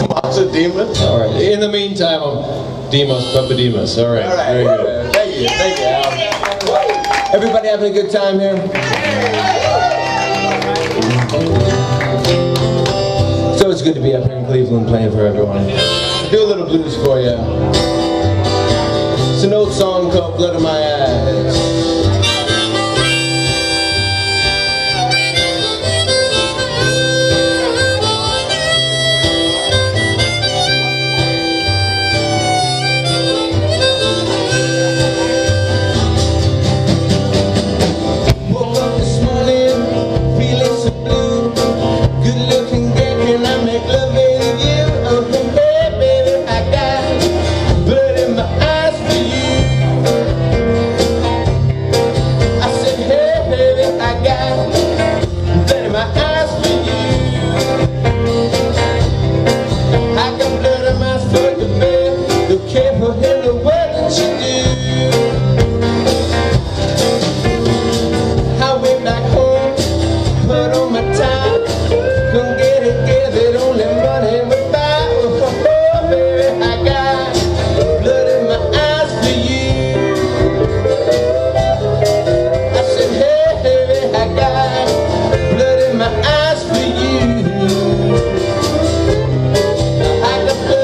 Papadimas. All right. In the meantime, I'm Demos Papadimas. All right. All right. Very good. Thank you. Thank you, Al. Everybody having a good time here? So it's good to be up here in Cleveland playing for everyone. Do a little blues for you. It's an old song called Blood in My Eyes. I got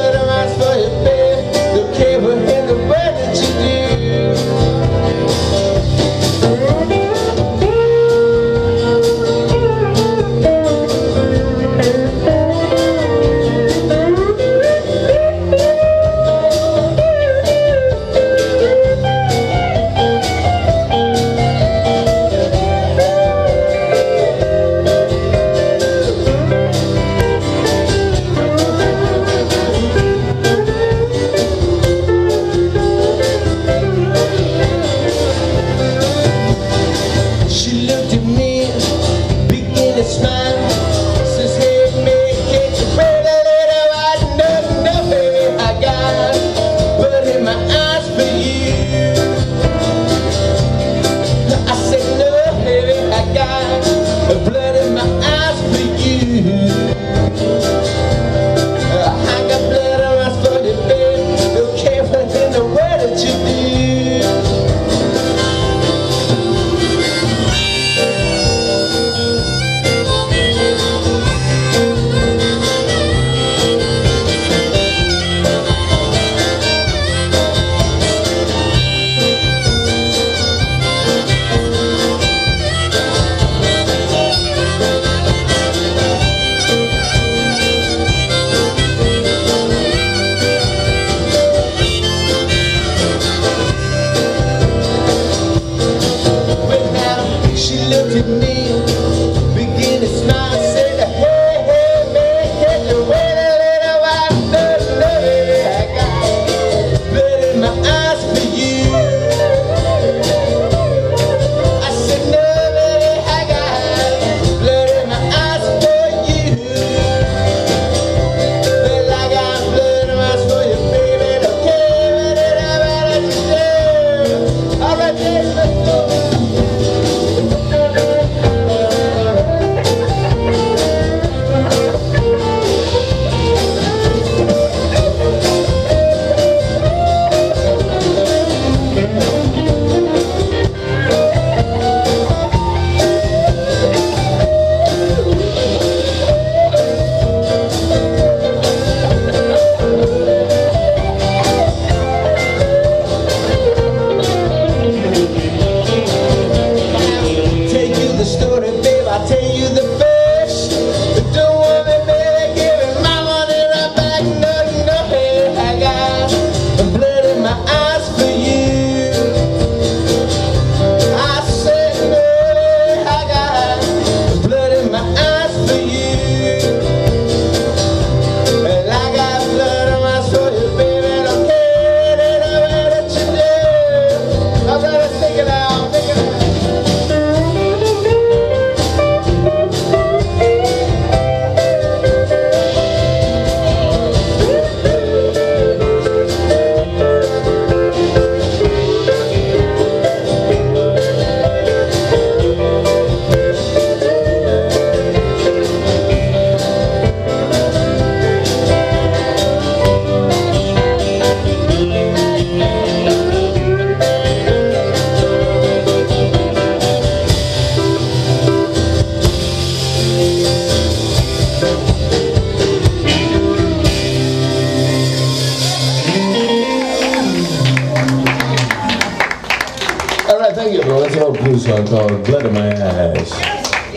thank you everyone. That's an old blues song called Blood in My Eyes.